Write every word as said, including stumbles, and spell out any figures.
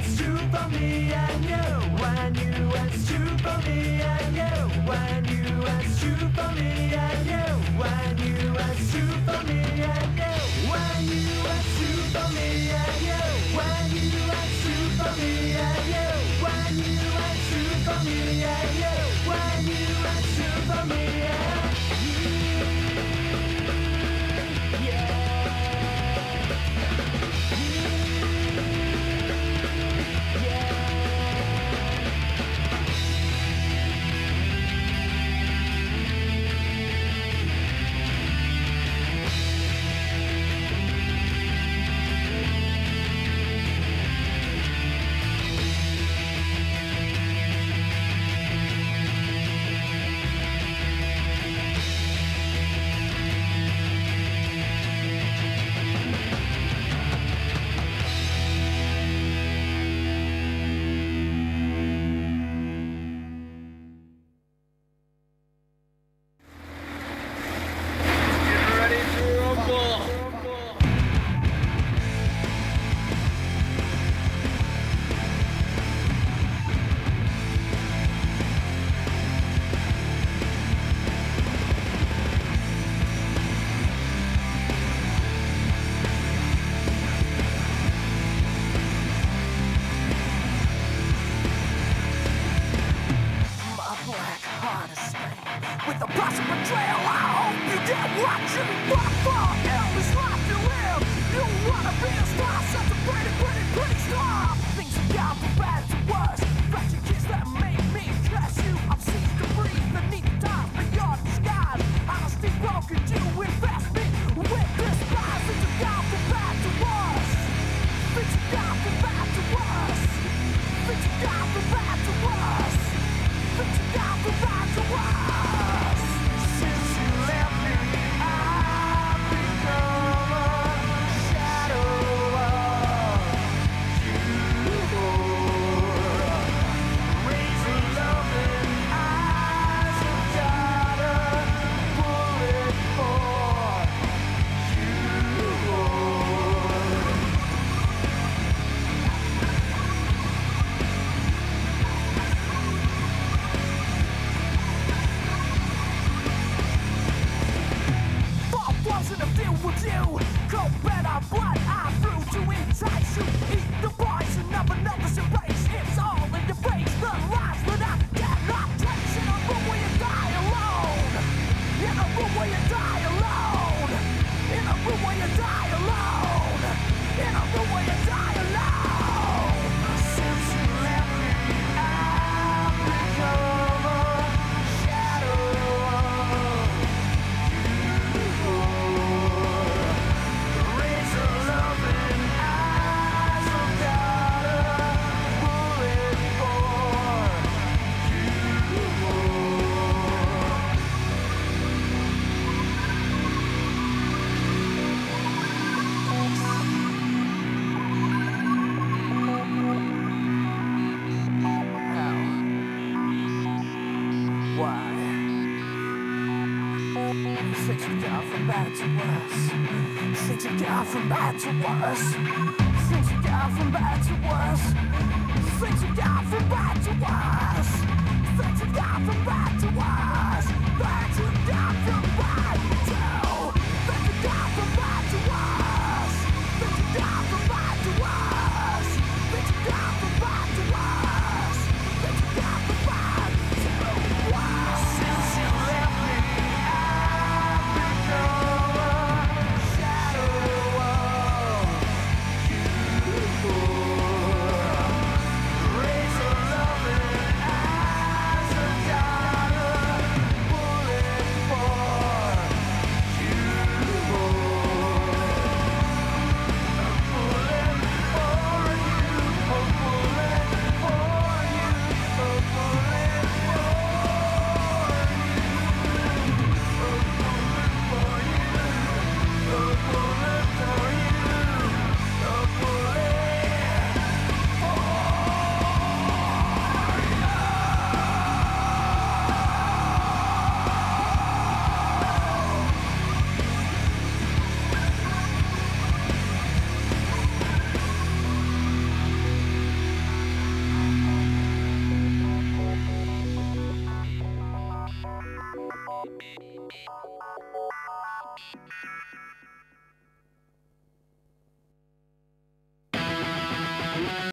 it's true for me and you. When you, it's true for me and you. When you, it's true for me and you. When you, it's true for me and you. When you, it's true for me and you. When you, it's true for me and you. When you, it's true for me and you. When you, it's true for me and you. Yeah. From bad to worse. Things have gone from bad to worse. Things have gone from bad to worse. Things have gone from bad to worse. Things have gone from bad to. Things have gone from bad to worse. Things have gone from bad to worse. Things have gone from bad to worse. Things have gone from bad to worse. Since you left me, I've become a shadow. Oh,